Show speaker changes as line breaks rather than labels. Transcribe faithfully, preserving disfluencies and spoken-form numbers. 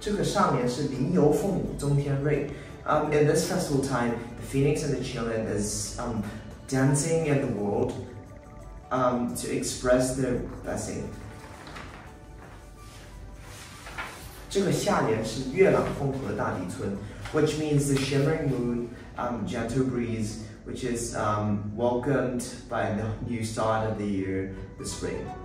这个上联是麟游凤舞中天瑞。Um, in this festival time, the phoenix and the children is um, dancing in the world um, to express their blessing. 这个下联是月朗风和大地春 which means the shimmering moon, um, gentle breeze, which is um, welcomed by the new start of the year, the spring.